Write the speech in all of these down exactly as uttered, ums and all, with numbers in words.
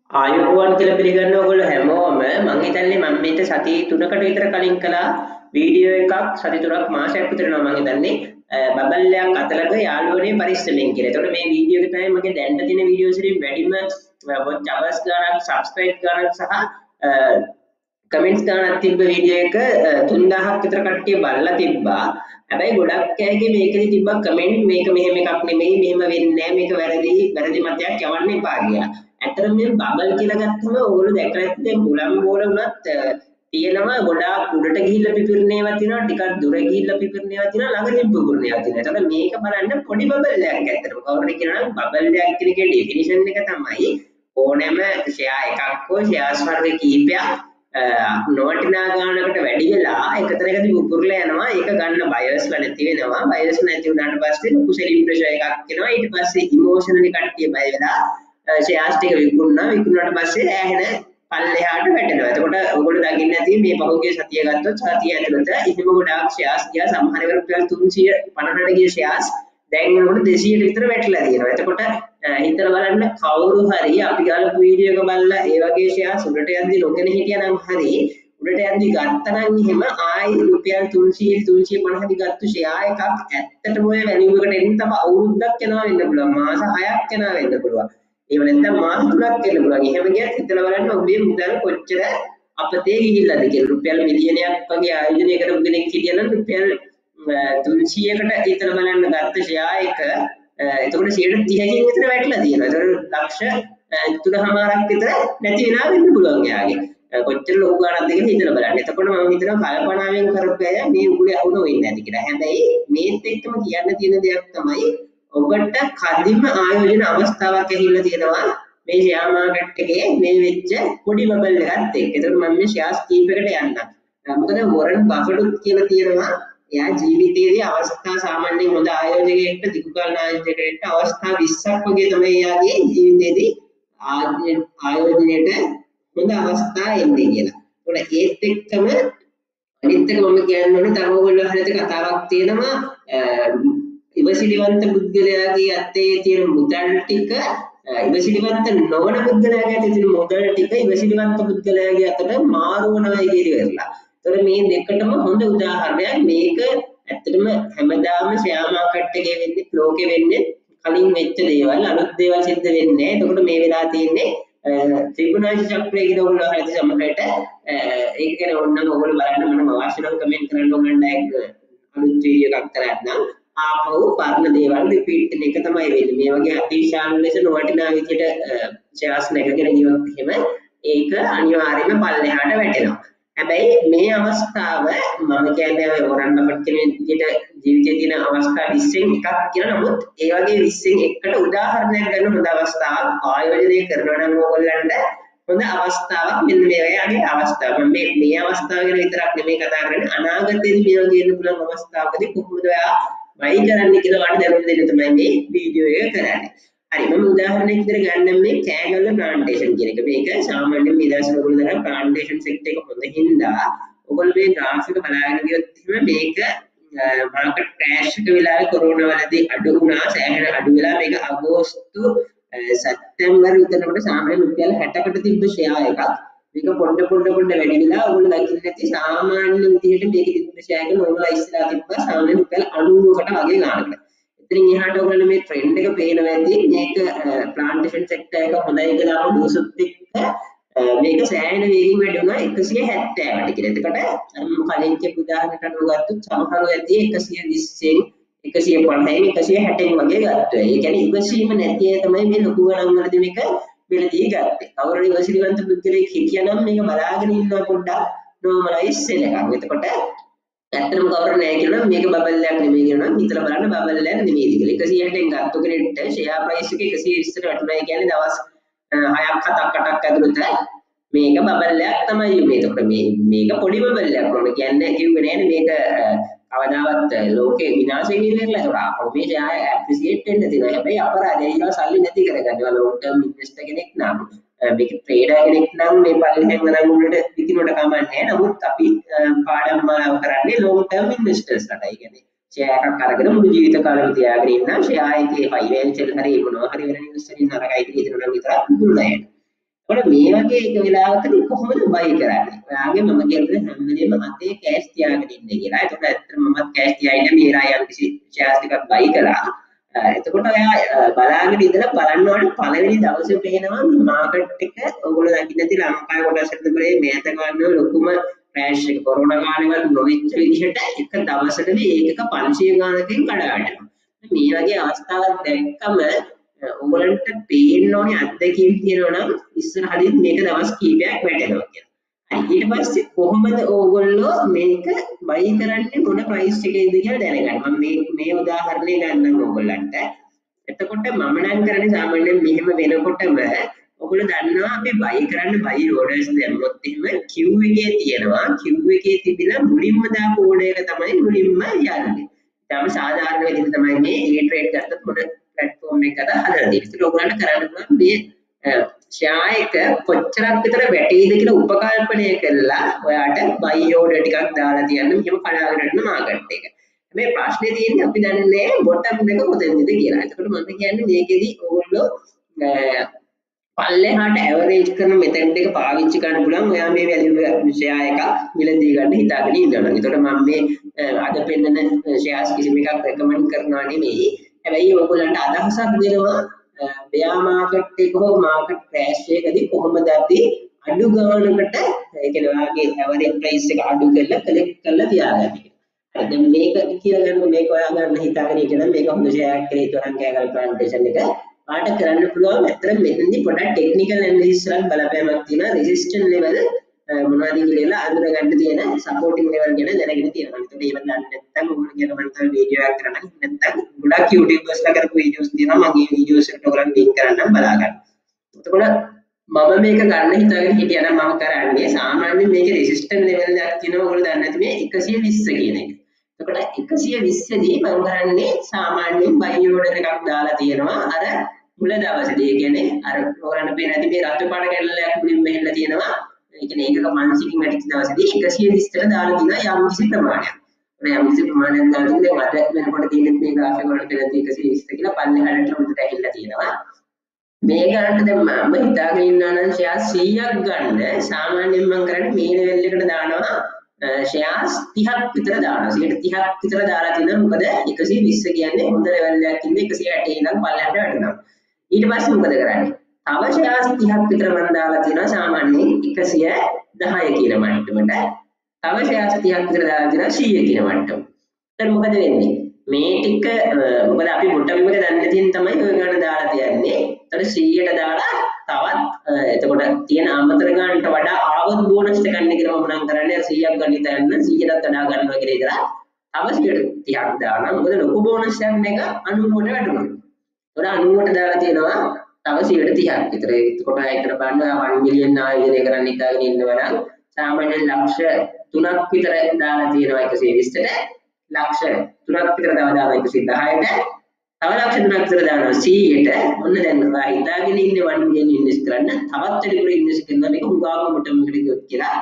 ආයුබෝවන් කියලා පිළිගන්න ඔයගොල්ලෝ හැමෝම මං හිතන්නේ මම මේක සති තුනකට විතර කලින් කළා වීඩියෝ එකක් සති තුනක් මාසයක් විතර යනවා මං හිතන්නේ බබල් එකක් අතලක යාළුවනේ පරිස්සමෙන් කියලා. ඒතකොට මේ වීඩියෝ එක තමයි මගේ දැනට තියෙන වීඩියෝස් වලින් වැඩිම watch hours ගානක් subscribe ගානක් සහ කමෙන්ට්ස් ගානක් තිබ්බ වීඩියෝ එක තුන් දහසක් විතර කට්ටිය බලලා තිබ්බා. හැබැයි ගොඩක් අයගේ මේකෙදි තිබ්බා කමෙන්ට් මේක මෙහෙම එකක් නෙමෙයි මෙහෙම වෙන්නේ නැහැ මේක වැරදි වැරදි මතයක් යවන්න එපා කියලා. ඇත්තටම මේ බබල් කියලා ගත්තම ඕගොල්ලෝ දැකලා ඇති දැන් මුලම් බෝල වුණත් තියෙනවා ගොඩාක් උඩට ගිහිල්ලා පිපිරන ඒවා තියෙනවා ටිකක් දුර ගිහිල්ලා පිපිරන ඒවා තියෙනවා ළඟදී පිපිරන ඒවා තියෙනවා. ඒතකොට මේක බලන්න පොඩි බබල් එකක් ඇත්තටම. කවුරුද කියනවා නම් බබල් එකක් කියන එකේ ඩෙෆිනිෂන් එක තමයි ඕනෑම ෂෙයා එකක් හෝ ෂෙයාර්ස් වර්ග කිහිපයක් නොවටිනා ගානකට වැඩි වෙලා එක තැනකදී පුපුරලා යනවා. ඒක ගන්න බයර්ස්ලා නැති වෙනවා. බයර්ස් නැති වුණාට පස්සේ ලොකු සෙලින් ප්‍රෙෂර් එකක් එනවා. ඊට පස්සේ ඉමෝෂනලි කට්ටිය බය වෙලා ෂෙයාර්ස් ටික විකුණනවා. විකුණුවාට පස්සේ ඈහෙන පල්ලෙහාට වැටෙනවා. එතකොට ඔයගොල්ලෝ දකින්න ඇති මේ පහුගිය සතිය ගත්තොත් සතිය ඇතුළත ඉතිම ගොඩාක් ෂෙයාර්ස් ගියා. සමහර වෙලාවට රුපියල් තුන්සිය පනහකට ගිය ෂෙයාර්ස් දැන් වෙනකොට දෙසීයට විතර වැටලා තියෙනවා. එතකොට හිතලා බලන්න කවුරු හරි අපි ගාලපු වීඩියෝ එක බලලා ඒ වගේ ෂෙයාර්ස් උඩට යද්දි නොගෙන හිටියනම් හරි උඩට යද්දි ගත්තනම් එහෙම ආයි රුපියල් තුන්සිය තුන්සිය පනහක ගත්තු ෂෙයා එකක් ඇත්තටම ඔය වැලියු එකට එන්න තව අවුරුද්දක් යනවා වෙන්න පුළුවන්. මාස හයක් යනවා වෙන්න පුළුවන්. ඒව නැත්නම් මාස තුනක් වෙන්න පුළුවන්. එහෙම ගියත් හිතලා බලන්න ඔබේ මුදල් කොච්චර අපතේ ගිහිල්ලාද කියලා. රුපියල් මිලියනයක් වගේ ආයෝජනය කරපු කෙනෙක් හිටියනම් රුපියල් තුන්සියයකට හිතලා බලන්න ගත්ත ෂෙයා එක එතකොට සියයට තිහකින් විතර වැටලා තියෙනවා. ඒතකොට ලක්ෂ තුනමාරක් විතර නැති වෙනවා වෙන්න පුළුවන් එයාගේ. කොච්චර ලොකු ගාණක්ද කියලා හිතලා බලන්න. එතකොට මම හිතනවා කල්පනාවෙන් කරපු අය මේ උගුලේ අහුන වෙන්නේ නැති කියලා. හැබැයි මේත් එක්කම කියන්න තියෙන දෙයක් තමයි ඔබට කදිම ආයෝජන අවස්ථාවක් ඇහිලා තියෙනවා මේ ෂෙයා මාකට් එකේ මේ වෙච්ච පොඩි බබල් එකත් එක්ක. ඒතකොට මම මේ ෂෙයාර්ස් කීපයකට යන්නම්. මොකද වොරන් බෆට් කියලා තියෙනවා එයා ජීවිතයේදී අවස්ථා සාමාන්‍යයෙන් හොඳ ආයෝජකයෙක්ට දිගු කාල ආයෝජකයෙක්ට අවස්ථා විස්සක් වගේ තමයි එයාගේ ජීවිතේදී ආයෝජනයට හොඳ අවස්ථා එන්නේ කියලා. ඒකට ඒත් එක්කම අනිත් එක මම කියන්න ඕනේ තව ඔයගොල්ලෝ අහලා තියෙන කතාවක් තියෙනවා ඉවසිලිවන්ත පුද්ගලයාගේ අතේ තියෙන මුදල් ටික ඉවසිලිවන්ත නොවන පුද්ගලයාගේ අතේ තියෙන මුදල් ටික ඉවසිලිවන්ත පුද්ගලයාගේ අතට මාරු වෙනවා කියලා. ඒතර මේ දෙකටම හොඳ උදාහරණයක්. මේක ඇත්තටම හැමදාම ෂෙයා මාකට් එකේ වෙන්නේ ෆ්ලෝකේ වෙන්නේ කලින් වෙච්ච දේවල් අලුත් දේවල් සිද්ධ වෙන්නේ නැහැ. එතකොට මේ වෙලා තියෙන්නේ ත්‍රිගුණාංශ චක්‍රය කියන ඔයගොල්ලෝ අහලා තියෙන සමහරට ඒක ගැන ඕනනම් ඔයගොල්ලෝ බලන්න මම අවශ්‍ය නම් කමෙන්ට් කරන්න ඕගොල්ලන්ට අලුත් වීඩියෝ එකක් කරන්නම්. ආපහු පරණ දේවල් රිපීට් වෙන එක තමයි වෙන්නේ. මේ වගේ අතිශාන ලෙස නොවටිනා විදියට ෂෙයාර්ස් නැගගෙන ගියොත් එහෙම ඒක අනිවාර්යයෙන්ම පල්ලෙහාට වැටෙනවා. හැබැයි මේ අවස්ථාව මම කියන්නේ වොරන් බෆට් කියන විදිහට ජීවිතයේ තියෙන අවස්ථා විස්සෙන් එකක් කියලා. නමුත් ඒ වගේ විස්සෙන් එකකට උදාහරණයක් ගන්න හොඳ අවස්ථාවක් ආයෝජනය කරනවා නම් ඕගොල්ලන්ට හොඳ අවස්ථාවක් මෙන්න මේ වගේ අවස්ථාවක්. මම මේ මේ අවස්ථාව ගැන විතරක් නෙමෙයි කතා කරන්නේ අනාගතයේදී මේ වගේ ඉන්න පුළුවන් අවස්ථාවකදී කොහොමද ඔයා වයි කරන්න කියලා වාට දැනුම් දෙන්න තමයි මේ වීඩියෝ එක කරන්නේ. හරි මම උදාහරණයක් විදිහට ගන්නම් මේ කෑගල්ල ප්ලාන්ටේෂන් කියන එක. මේක සාමාන්‍යයෙන් මේ දවස්වල ඔයගොල්ලෝ දන්නා ප්ලාන්ටේෂන් සෙක්ටර් එක හොඳ හින්දා ඔයගොල්ලෝ මේ graph එක බලාගෙන ගියොත් එහෙම මේක මාකට් ක්‍රෑෂ් එක වෙලාවේ කොරෝනා වලදී අඩු වුණා. සෑහෙන අඩු වෙලා මේක අගෝස්තු සැප්තැම්බර් විතරකට සාමාන්‍යයෙන් රුපියල් හැටකට තිබ්බ ෂෙයා එකක්. මේක පොඩ පොඩ පොඩ වැඩි වෙලා ඔයගොල්ලෝ දකින්න ඇති සාමාන්‍ය විදිහට මේකේ තිබ්බ ෂෙයා එක නෝමලයිස් වෙලා තිබ්බා සාමාන්‍ය රුපියල් අනූවකට වගේ ගානකට. ඉතින් එහාට ඔයගොල්ලෝ මේ ට්‍රෙන්ඩ් එක පේනවා ඇති. මේක ප්ලාන්ටේෂන් සෙක්ටර් එක හොඳයි කියලා අපු දෝසුත් එක්ක මේක සෑහෙන වේගින් වැඩි වුණා එකසිය හැත්තෑවට කියලා. එතකොට මම කලින් කියපු උදාහරණයක් අනුව ගත්තොත් සමහරව ඇති එකසිය විස්සෙන් එකසිය පනහෙන් එකසිය හැටෙන් වගේ ගත්තා. ඒ කියන්නේ ඉවසීම නැති අය තමයි මේ ලොකු ගණන් වලදී මේක වෙලදී ගත්තේ. කවුරුහරි ඉවසිලිවන්ත පුද්ගලයෙක් හිටියනම් මේක බලාගෙන ඉන්නවා පොඩ්ඩක් නෝමලයිස් වෙන එකක්. එතකොට ඇත්තටම කවුරු නැහැ කියනවා මේක බබල් එකක් නෙමෙයි කියනවා. හිතලා බලන්න බබල් එකක් නෙමෙයි කියලා. එකසිය හැටෙන් ගත්ත කෙනෙක්ට ෂෙයා ප්‍රයිස් එක එකසිය විස්සට වටුණා කියන්නේ දවස් හයක් හතක් අටක් ඇතුළත මේක බබල් එකක් තමයි මේ. එතකොට මේ මේක පොඩි බබල් එකක් නෝන කියන්නේ කිව්වේ නෑනේ මේක කවදාවත් ලෝකේ විනාශ වෙන්නේ නැහැ. ඒතකොට අපෝ මේ ෂෙයා ඇප්‍රීසියේට් වෙන්න තියෙනවා. හැබැයි අපරාධය ඊළඟ සල්ලි නැති කරගන්නවා. ලොන්ග් ටර්ම් ඉන්වෙස්ටර් කෙනෙක් නම් මේක ට්‍රේඩර් කෙනෙක් නම් මේ පල්ලෙහෙන් වරන් උඩට විකිනුවට කමන්නේ නැහැ. නමුත් අපි පාඩම් මාලාව කරන්නේ ලොන්ග් ටර්ම් ඉන්වෙස්ටර්ස්ලාට. ඒ කියන්නේ ෂෙයා එකක් අරගෙන මුළු ජීවිත කාලෙම තියාගෙන ඉන්න ෂෙයා එකේ ෆයිනෑන්ෂල් හරි මොනවා හරි වෙන නිවුස් වලින් නරකයි කියලා හිතනවා නම් විතරක් දුන්නයි. එතකොට මේ වගේ එක වෙලාවකදී කොහොමද බයි කරන්නේ? ඔයාගේ මම කියන්නේ හැම වෙලේම අතේ කෑෂ් තියාගෙන ඉන්න කියලා. එතකොට ඇත්තටම මමත් කෑෂ් තියාගෙන මේ රාය යම් කිසි ෂෙයාර්ස් ටිකක් බයි කළා. එතකොට ඔයා බලාගෙන ඉඳලා බලන්න ඕනේ පළවෙනි දවසේ පේනවා මේ මාකට් එක ඔයගොල්ලෝ දකින්න ඇති ලංකාවේ කොටස් වලදී මේත ගන්න ලොකුම ක්‍රෑෂ් එක කොරෝනා කාලේවත් නොවෙච්ච විදිහට එක දවසකදී ඒකක පන්සිය ගානකින් කඩා වැටෙනවා. මේ වගේ අවස්ථාවක් දැක්කම ඔයගොල්ලන්ට පේන්න ඕනේ අත්දැකීම් තියෙනවා නම් ඉස්සරහදී මේක දවස් කීපයක් වැටෙනවා කියලා. හරි ඊට පස්සේ කොහොමද ඕගොල්ලෝ මේක බයි කරන්නේ මොන ප්‍රයිස් එකේද කියලා දැනගන්න. මම මේ මේ උදාහරණය ගන්නම් ඕගොල්ලන්ට. එතකොට මම නම් කරන්නේ සාමාන්‍යයෙන් මෙහෙම වෙනකොටම ඔයගොල්ලෝ දන්නවා අපි බයි කරන්න බයි ඕඩර්ස් දැම්මොත් එහෙම queue එකේ තියෙනවා. queue එකේ තිබිලා මුලින්ම දාපු ඕඩර් එක තමයි මුලින්ම යන්නේ. ඊටම සාධාරණ විදිහට තමයි මේ A trade ගත්තත් මොන platform එකකට හදලා දෙන්නේ. ඒක ඔයගොල්ලන්ට කරන්න පුළුවන් මේ ෂෙයා එක කොච්චරක් විතර වැටෙයිද කියලා උපකල්පනය කරලා ඔයාට buy order ටිකක් දාලා තියන්න මෙහෙම කඩාගෙන යන මාකට් එක. මේ ප්‍රශ්නේ තියෙන්නේ අපි දන්නේ bottom එක කොතනද කියලා. එතකොට මම කියන්නේ මේකෙදි ඕගොල්ලෝ පල්ලෙහාට ඇවරේජ් කරන මෙතෙන්ට එක පාවිච්චි කරන්න පුළුවන්. ඔයා මේ වැලියු ෂෙයා එකක් මිලදී ගන්න හිතාගෙන ඉන්නවා. එතකොට මම මේ අද පෙන්නන ෂෙයාර්ස් කිසිම එකක් රෙකමන්ඩ් කරනවා නෙමෙයි. හැබැයි ඔයගොල්ලන්ට අදහසක් දෙනවා බෙයා මාකට් එක හෝ මාකට් ක්‍රෑෂ් එකකදී කොහොමද අපි අඩු ගානකට ඒ කියන්නේ ඔයාගේ ඇවරේජ් ප්‍රයිස් එක අඩු කරලා කලෙක්ට් කරලා තියාගන්න. හරි දැන් මේක කියලා ගන්න මේක ඔයා ගන්න හිතාගෙන ඉතන මේක හොඳ ෂෙයාර් එකක් කියලා තරම් කෑගල් ප්ලාන්ටේෂන් එක පාට කරන්න පුළුවන්. ඇත්තට මෙතනදී පොඩක් ටෙක්නිකල් ඇනලිසිස් එකක් බලපෑමක් තියෙනවා. රෙසිස්ටන්ට් ලෙවල් මොනවද කියලා අඳුර ගන්න තියෙන සපෝටින් ලෙවල් ගැන දැනගෙන තියෙනවා. ඒකට ඒව දන්නේ නැත්නම් ඔයගොල්ලෝ කියන මම තව වීඩියෝ එකක් කරන්න නැත්නම් ගොඩක් YouTubers ලා කරපු වීඩියෝස් තියෙනවා. මගේ වීඩියෝස් එකට ඔයගොල්ලන් ලින්ක් කරන්නම් බලා ගන්න. එතකොට මම මේක ගන්න හිතාගෙන හිටියා නම් මම කරන්නේ සාමාන්‍යයෙන් මේකේ රෙසිස්ටන්ට් ලෙවල් එකක් තියෙනවා. ඔයගොල්ලෝ දන්නේ නැති මේ එකසිය විස්ස කියන එක. එතකොට එකසිය විස්ස දී මම කරන්නේ සාමාන්‍යයෙන් buy order එකක් දාලා තියෙනවා. අර මුල දවසේදී කියන්නේ අර ඔයගොල්ලන්ට පේන ඇති මේ රතු පාට කැල්ලක් මුලින්ම මෙහෙල්ලා තියෙනවා. ඒ කියන්නේ ඒකක මානසිකින් වැඩිච්ච දවසේදී එකසිය විස්සට දාලා තියෙනවා යම් කිසි ප්‍රමාණයක්. ඒ යම් කිසි ප්‍රමාණයක් දාලා තියෙන දැන් අද වෙනකොට තියෙන මේ graph එක වලට තියෙන එකසිය විස්ස කියලා පල්ලෙහාට උඩට ඇහිලා තියෙනවා. මේ ගන්නට දැන් මම හිතාගෙන ඉන්නවා නම් ෂෙයාර් සීයක් ගන්න සාමාන්‍යයෙන් මම කරන්නේ මේ ලෙවල් එකට දානවා ෂෙයාර්ස් තිහක් විතර දානවා. සියයට තිහක් විතර දාලා තිනවා. මොකද එකසිය විස්ස කියන්නේ හොඳ ලෙවල් එකක් ඉන්නේ එකසිය අට ඉඳන් පල්ලෙහාට වැටෙනවා. ඊට පස්සේ මොකද කරන්නේ? තව ෂෙයාර්ස් තිහක් විතර මම දාලා තියෙනවා සාමාන්‍යයෙන් එකසිය දහය කියන මට්ටමට. තව ෂෙයාර්ස් තිහක් විතර දාලා තියෙනවා සීය කියන මට්ටම. දැන් මොකද වෙන්නේ? මේ ටික මොකද අපි බොටම් එක දන්නේ තියෙන තමයි ඔය ගන්න දාලා තියන්නේ. එතකොට සීයට දාලා තවත් එතකොට තියෙන අමතර ගන්නට වඩා ආවොත් බෝනස් එකක් ගන්න කියලා මම නම් කරන්නේ සීයක් ගන්න ඉතින් සීයටත් වඩා ගන්නවා කියලා ඉතලා තව සීයට තිහක් දානවා. මොකද ලොකු බෝනස් එකක් අනූවට වැටුණා. ඒතකොට අනූවට දාලා තියෙනවා තව සීයට තිහක් විතර. එතකොට ඒකට බලන්න එක මිලියන් ආයෝජනය කරන්න හිතාගෙන ඉන්නවා නම් සාමාන්‍යයෙන් ලක්ෂ තුනක් විතර දාලා තියෙනවා එකසිය විස්සට. ලක්ෂ තුනක් විතර දාලා එකසිය දහයට තව ලක්ෂ තුනක් විතර දානවා සීයට. ඔන්න දැන් ඔයා හිතාගෙන ඉන්නේ එක මිලියන් ඉන්වෙස්ට් කරන්න තවත් වැඩිපුර ඉන්වෙස්ට් කරනවා මේක උගාම මොටම් එකට ගියොත් කියලා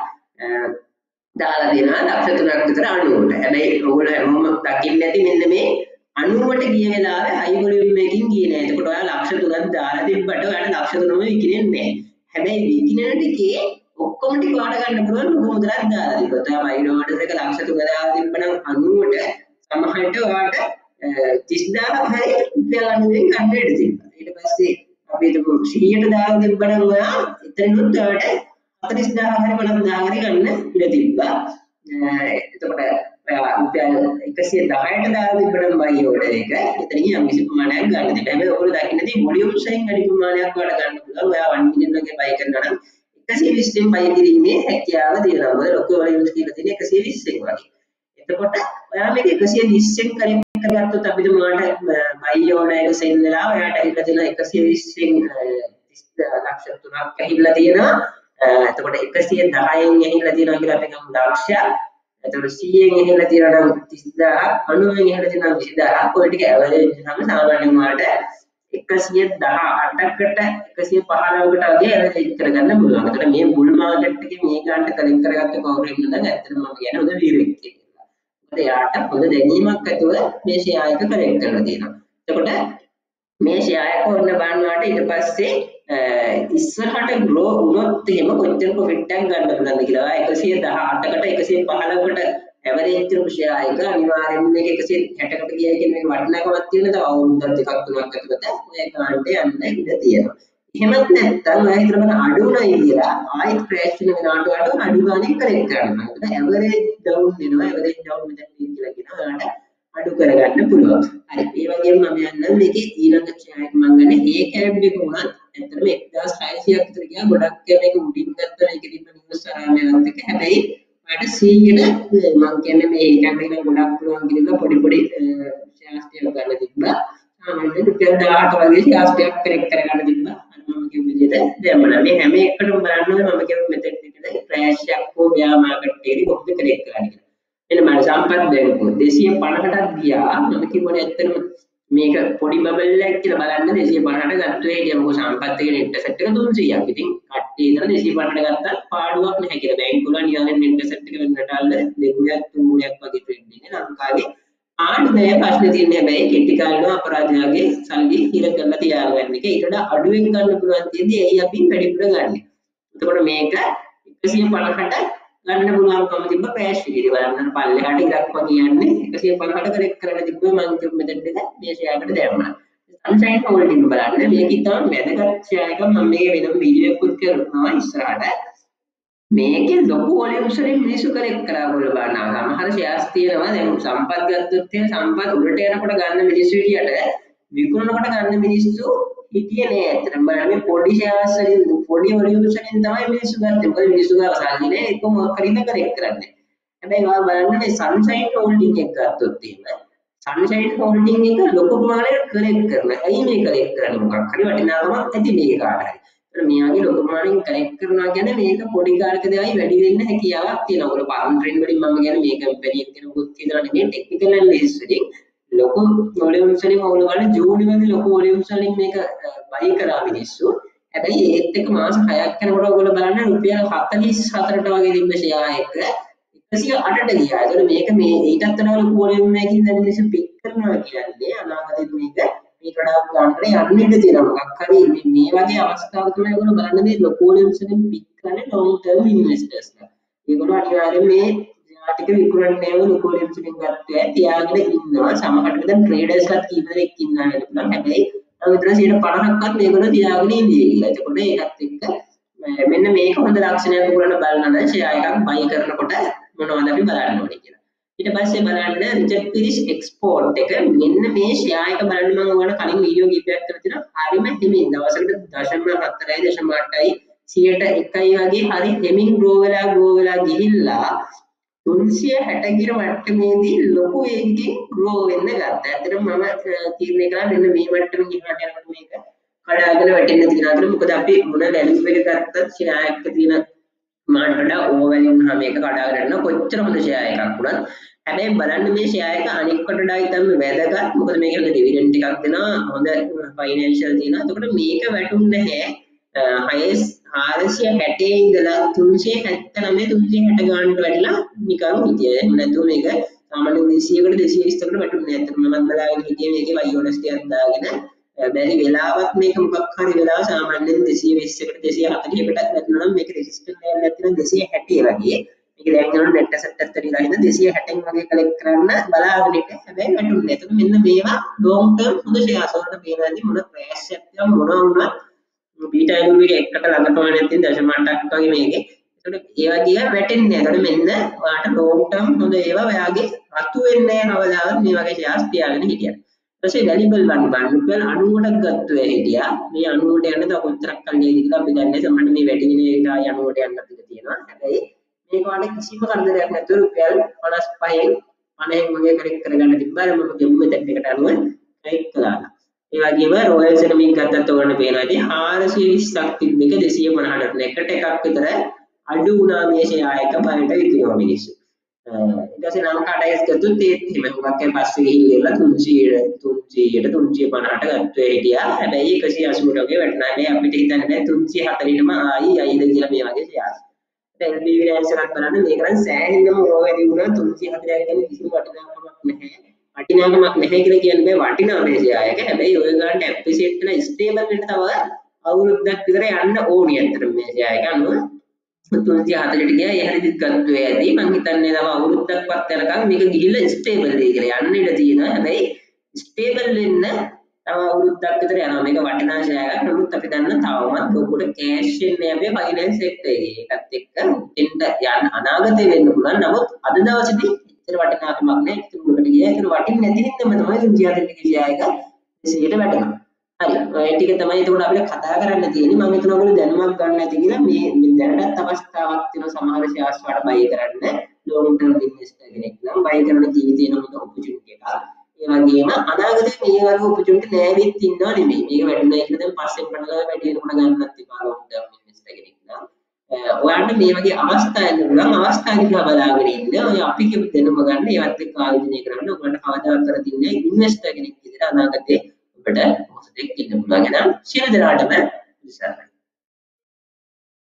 දාලා දෙනවා ලක්ෂ තුනක් විතර අනූවට. හැබැයි ඔයගොල්ලෝ හැමෝම දකින්න ඇති මෙන්න මේ අනූවට ගිය වෙලාවේ හයි වොලියුම් එකකින් ගියේ නෑ. එතකොට ඔයා ලක්ෂ තුනක් දාලා තිබ්බට ඔයාට ලක්ෂ තුනම විකිනෙන්නේ නෑ. හැබැයි විකිනෙන ටිකේ ඔක්කොම ටික වාට ගන්න පුළුවන් ලොකු මුදලක් දාලා තිබ්බොත්. ඔයා buy order එක ලක්ෂ තුන දාලා තිබ්බනම් අනූවට සමහරට ඔයාට තිස් දාහක් හරි රුපියල් අනූවෙන් ගන්න ඉඩ තිබ්බා. ඊට පස්සේ අපි හිතමු සීයට දාලා තිබ්බනම් ඔයා එතනොත් ඔයාට හතළිස් දාහක් හරි පනස් දාහක් හරි ගන්න ඉඩ තිබ්බා. එතකොට ඔයා රුපියල් එකසිය දහයට දාලා තිබ්බනම් buy order එක එතනින් යම් කිසි ප්‍රමාණයක් ගන්න දෙන්න. හැබැයි ඔයගොල්ලෝ දකින්නදී වොලියුම් එකෙන් වැඩි ප්‍රමාණයක් වලට ගන්න පුළුවන්. ඔයා එක මිලියන් වගේ buy කරනවා නම් එකසිය විස්සෙන් buy කිරීමේ හැකියාව තියෙනවා. මොකද ලොකු වොලියුම්ස් කියලා තියෙන එකසිය විස්සෙන් වගේ. එතකොට ඔයා මේක එකසිය විස්සෙන් කරේ කරගත්තොත් අපිට මොනවාට buy order එක සෙල් වෙලා ඔයාට ඇහිලා තියෙන එකසිය විස්සෙන් ලක්ෂ තුනක් ඇහිලා තියෙනවා. එතකොට එකසිය දහයෙන් ඇහිලා තියෙනවා කියලා අපි ගමු ලක්ෂයක්. එතකොට සීයෙන් ඇහිලා තියෙනවා නම් තිස් දාහක්, අනූවෙන් ඇහිලා තියෙනවා නම් විසි දාහක්. ඔය ටික ඇවරේජ් එකම සාමාන්‍යයෙන් ඔයාලට එකසිය දහඅටකට එකසිය පහළොවකට වගේ ඇවරේජ් කරගන්න පුළුවන්. එතකොට මේ බුල් මාකට් එකේ මේ ගන්නට කලින් කරගත්ත කවුරු ඉන්නද ඇත්තටම මම කියන්නේ හොඳ වීරෙක් කියලා. මොකද එයාට හොඳ දැනීමක් ඇතුව මේ ෂෙයා එක කලෙක්ට් කරලා තියෙනවා. එතකොට මේ ෂෙයා එක ඔන්න බලනවාට ඊට පස්සේ ඉස්සරහට grow වුණොත් එහෙම කොච්චර profit එකක් ගන්න පුළුවන්ද කියලා. එකසිය දහඅටකට එකසිය පහළොවකට average කරපු share එක අනිවාර්යෙන්ම මේක එකසිය හැටකට ගියයි කියන එක වටිනාකමක් තියෙන තව අවුරුද්දක් දෙකක් තුනක් ඇතුළත ඔය ගානට යන්න ඉඩ තියෙනවා. එහෙමත් නැත්නම් ඔය හිතන මම අඩු උනායි කියලා ආයෙත් crash වෙන වෙනාට වඩා අඩු ගානේ correct කරන්න. ඒකට average down වෙනවා. average down මෙතන කියලා කියනවා. ඔයාලට අඩු කරගන්න පුළුවන්. හරි. ඒ වගේම මම යන්නම් මේකේ ඊළඟ share එක මම ගන්න A cab එක උනත් ඇත්තටම එක්දාස් හයසියක් විතර ගියා. ගොඩක් මේක උඩින් ගත්තා ඒකෙදිම නිවුස් අරාමයක් එක. හැබැයි මට සීයට මම කියන්නේ මේ A cab එක ගොඩක් පුළුවන් කියලා පොඩි පොඩි shares ටික ගන්න තිබ්බා. සාමාන්‍යයෙන් රුපියල් දහඅට වගේ shares ටිකක් correct කරගන්න තිබ්බා. අර මම කියපු විදිහට දැම්මා. මේ හැම එකකටම බලන්න ඕනේ මම කියපු method එකේ crash එකක් හෝ bear market එකේදී කොහොමද correct කරන්නේ කියලා. එන්න මම සම්පත් දැක්කෝ දෙසිය පනහටක් ගියා මම කිව්වනේ ඇත්තටම මේක පොඩි බබල් එකක් කියලා බලන්න දෙසිය පනහට ගත්තා හිටියා මොකද සම්පත් එකේ ඉන්ටර්සෙප්ට් එක තුන්සීයක්. ඉතින් කට්ටිය ඉතන දෙසිය පනහට ගත්තා පාඩුවක් නැහැ කියලා. බැංකු වල නිකන් ඉන්ටර්සෙප්ට් එක වෙනට අල්ල දෙගුණයක් තුන්ගුණයක් වගේ ට්‍රේඩ් ඉන්නේ ලංකාවේ. ආඩුවේ ප්‍රශ්නේ තියෙන්නේ හැබැයි කෙටි කාලිනව අපරාධයාගේ සල්ලි හිර කරලා තියාගන්න එක. ඊට වඩා අඩුවෙන් ගන්න පුළුවන් තියෙද්දි එයි අපි වැඩිපුර ගන්න. එතකොට මේක එකසිය පනහට ගන්න පුළුවන්කම තිබ්බ crash එකේදී බලන්න පල්ලෙහාට ඉරක්ම කියන්නේ එකසිය පනහට correct කරන්න තිබ්බ මම කියපු method එක මේ share එකට දැම්මා. sunshine holding බලන්න මේක ඉතාම වැදගත් share එකක්. මම මේක වෙනම වීඩියෝ එකක් කරනවා ඉස්සරහට. මේකේ ලොකු වොලියුම්ස් වලින් මිනිස්සු correct කරා වල බලනවා. සමහර shares තියෙනවා දැන් සම්පත් ගත්තොත් එහෙනම් සම්පත් උඩට යනකොට ගන්න මිනිස්සු හිටියට විකුණනකොට ගන්න මිනිස්සු හිටියේ නෑ. ඇත්තටම බලන්න මේ පොඩි shares වලින් පොඩි වොලියුම්ස් වලින් තමයි මිනිස්සු ගත්තේ. මොකද මිනිස්සු ගාව සල්ලි නෑ ඒක මොකක් හරි ඉඳ correct කරන්නේ. හැබැයි ඔයා බලන්න මේ sunshine holding එක ගත්තොත් එහෙම sunshine holding එක ලොකු ප්‍රමාණයකට correct කරනවා. ඇයි මේ correct කරන්නේ? මොකක් හරි වටිනාකමක් ඇති මේක කාට හරි. ඒතර මෙයාගේ ලොකු ප්‍රමාණයෙන් correct කරනවා කියන්නේ මේක පොඩි කාලකදී ආයි වැඩි වෙන්න හැකියාවක් තියෙනවා. ඔය පාරම් ට්‍රෙන්ඩ් වලින් මම කියන්නේ මේක කම්පැනි එකක් කෙනෙකුත් හිතනවා නෙමෙයි ටෙක්නිකල් ඇනලිසිස් වලින් ලොකු වොලියුම්ස් වලින් ඕන ගන්න ජූනි වගේ ලොකු වොලියුම්ස් වලින් මේක බයි කරා මිනිස්සු. හැබැයි ඒත් එක්ක මාස හයක් යනකොට ඔයගොල්ලෝ බලන්න රුපියල් හතළිස් හතරට වගේ තිබ්බ ෂෙයා එක එකසිය අටට ගියා. ඒතකොට මේක මේ ඊටත් වඩා ලොකු වොලියුම් එකකින් දැන් මිනිස්සු පික් කරනවා කියන්නේ අනාගතේදී මේක මේක වඩා ගන්නට යන්න ඉඩ තියෙනවා. මොකක් හරි මේ මේ වගේ අවස්ථාවක තමයි ඔයගොල්ලෝ බලන්න මේ ලොකු වොලියුම්ස් වලින් පික් කරන්නේ long term investors ලා. ඒගොල්ලෝ අනිවාර්යයෙන් මේ ටික විකුණන්නේ නේව ලොකු වොලියුම්ස් වලින් ගත්තා තියාගෙන ඉන්නවා. සමහරවිට දැන් ට්‍රේඩර්ස්ලාත් කීප දෙනෙක් ඉන්නවා වෙන්න පුළුවන්. හැබැයි විතර සියයට පනහක්වත් මේගොල්ලෝ තියාගෙන ඉන්නේ කියලා. එතකොට ඒකත් එක්ක මෙන්න මේක හොඳ ලක්ෂණයක් ඔයගොල්ලෝ බලන්න නම් ෂෙයා එකක් බයි කරනකොට මොනවද අපි බලන්න ඕනේ කියලා. ඊට පස්සේ බලන්න රිචඩ් පිරිස් එක්ස්පෝර්ට් එක මෙන්න මේ ෂෙයා එක බලන්න මම ඔයාලට කලින් වීඩියෝ කීපයක් කරලා තියෙනවා. හරිම හිමින් දවසකට දශම හතරයි දශම අටයි සියයට එකයි වගේ හරි හිමින් ග්‍රෝ වෙලා ග්‍රෝ වෙලා ගිහිල්ලා තුන්සිය හැට ගිර මට්ටමේදී ලොකු වේගකින් ග්‍රෝ වෙන්න ගත්තා. ඇත්තටම මම තීරණය කළා මෙන්න මේ මට්ටමින් ඉහළට යනකොට මේක කඩාගෙන වැටෙන්න තියෙනවා කියලා. මොකද අපි මොන වැලියු එක ගත්තත් ෂෙයා එකක තියෙන මාට වඩා ඕවර් වැලියු වුණා මේක කඩාගෙන යන කොච්චර හොඳ ෂෙයා එකක් වුණත්. හැබැයි බලන්න මේ ෂෙයා එක අනික්කට වඩා ඉතින් වැදගත්. මොකද මේක ඩිවිඩන්ඩ් එකක් දෙනවා. හොඳ ෆයිනෑන්ෂල් තියෙනවා. එතකොට මේක වැටුන්නේ නැහැ. හයස් හාරසිය හැටේ ඉඳලා තුන්සිය හැත්තනවය තුන්සිය හැට ගානට වැඩිලා නිකන් හිටියේ. එහෙම නැතුව මේක සාමාන්‍යයෙන් දෙසීයකට දෙසීය විස්සකට වැටුන්නේ නැහැ. අතන මම බලාගෙන හිටියේ මේකේ වයිઓනස් ටිකක් දාගෙන බැරි වෙලාවක් මේක මොකක් හරි වෙලාව සාමාන්‍යයෙන් දෙසීය විස්සකට දෙසීය හතළිහකටත් වැටුණා නම් මේක රෙසිස්ටන්ට් ලෙවල් එකක් තියෙනවා දෙසීය හැටේ වගේ. මේක දැන් යනවා නෙට් ඇසෙට් එකත් ඇරිලා ඉන්න දෙසීය හැටෙන් වගේ කලෙක්ට් කරන්න බලාගෙන ඉන්න. හැබැයි වැටුන්නේ නැහැ. එතකොට මෙන්න මේවා ලොන්ග් ටර්ම් හොඳ ෂෙයාර්ස් වලට පේනවාදී මොන ක්‍රෑෂ් එකක් තියෙනවා මොනවා වුණත් බීටා ඇලුම් එක එකට ළඟ ප්‍රමාණයක් තියෙන දශම අටක් වගේ මේකේ. ඒකට ඒවා දිහා වැටෙන්නේ නැහැ. ඒකට මෙන්න ඔයාලට ලොන්ග් ටර්ම් හොඳ ඒවා ඔයාගේ අතු වෙන්නේ නැහැ කවදාවත් මේ වගේ ෂෙයාර්ස් තියාගෙන හිටියත්. ඊපස්සේ වැලිබල් වන් බන් රුපියල් අනූවටක් ගත්තා හිටියා. මේ අනූවට යන්න තව කොච්චරක් කල්ලියද කියලා අපි දන්නේ නැහැ. සමහරවිට මේ වැඩි වෙන එකට ආය අනූවට යන්නත් ඉඩ තියෙනවා. හැබැයි මේක වල කිසිම කරදරයක් නැතුව රුපියල් පනස් පහෙන් පනහෙන් වගේ කරෙක් කරගන්න තිබ්බා. මම ගෙම්ම දෙට් එකට අනුව ට්‍රේඩ් කළා. ඒ වගේම රොයල් සෙරමික් ගත්තත් ඔයගොල්ලෝ පේනවා ඉතින් හාරසිය විස්සක් තිබ්බ එක දෙසීය පනහට එකට එකක් විතර අඩු වුණා මේ ෂෙයා එක බලට විකිනවා මිනිස්සු. ඊට පස්සේ නම් කඩයස් ගත්තොත් ඒත් එහෙම හුඟක් අය පස්සේ ගිහිල්ලා තුන්සිය තුන්සියට තුන්සිය පනහට ගත්තා හිටියා. හැබැයි එකසිය අසූට වගේ වැටුණා. මේ අපිට හිතන්න බෑ තුන්සිය හතළිහටම ආයි අයිද කියලා මේ වගේ ෂෙයාස්. දැන් එල් බී වී රෑන්ස් එකක් බලන්න මේක නම් සෑහෙනම රෝ වැඩි වුණා තුන්සිය හතළිහ කියන්නේ කිසිම වටිනාකමක් නැහැ. වටිනාකමක් නැහැ කියලා කියන්නේ බෑ වටිනා මේ ෂෙයා එක. හැබැයි ඔය ගානට ඇප්‍රීසියේට් වෙලා ස්ටේබල් වෙන්න තව අවුරුද්දක් විතර යන්න ඕනේ අතර මේ ෂෙයාර් එක අනුව තුන්සිය හතලියට ගියා. ඒ හරියට ගත්තා ඇති. මම හිතන්නේ තව අවුරුද්දක්වත් යනකම් මේක ගිහිල්ලා ස්ටේබල් වෙයි කියලා. යන්න ඉඩ තියෙනවා. හැබැයි ස්ටේබල් වෙන්න තව අවුරුද්දක් විතර යනවා. මේක වටිනා ෂෙයාර් එකක්. නමුත් අපි දන්න තවමත් ලොකුට කෑෂ් එන්නේ අපේ ෆයිනෑන්ස් සෙක්ටර් එකේ. ඒකත් එක්ක එන්න යන්න අනාගතේ වෙන්න පුළුවන්. නමුත් අද දවසේදී ඉතර වටිනාකමක් නැහැ. ඉතින් උඩට ගියා. ඒක වටින්නේ නැති හින්දාම තමයි තුන්සිය හතලියට ගිය ෂෙයාර් එක දෙසීයට වැටෙනවා. හරි ඔය ටික තමයි එතකොට අපිට කතා කරන්න තියෙන්නේ. මම හිතනවා ඔයගොල්ලෝ දැනුමක් ගන්න ඇති කියලා. මේ මේ දැනටත් අවස්ථාවක් තියෙනවා සමහර ෂෙයාර්ස් වලට බයි කරන්න. ලොන්ග් ටර්ම් ඉන්වෙස්ටර් කෙනෙක් නම් බයි කරන ජීවිතේ නම් හොඳ ඔපචුනිටි එකක්. ඒ වගේම අනාගතේ මේ වගේ ඔපචුනිටි නෑවෙත් ඉන්නව නෙමෙයි. මේක වැඩිලා කියලා දැන් පස්සෙන් පටලලා වැඩි වෙනකොට ගන්නත් එපා ලොන්ග් ටර්ම් ඉන්වෙස්ටර් කෙනෙක් නම්. ඔයාලට මේ වගේ අවස්ථා එන්න පුළුවන්. අවස්ථා දිහා බලාගෙන ඉන්න. ඔය අපි කියපු දැනුම ගන්න ඒවත් එක්ක ආයෝජනය කරන්න. ඔයගොල්ලන්ට කවදාවත් කර තින්නේ ඉන්වෙස්ටර් කෙනෙක් විදිහට අනාගතේ ඔබට මොහොතක් ඉන්න පුළුවන්. එහෙනම් සියලු දෙනාටම විශ්වාසයි.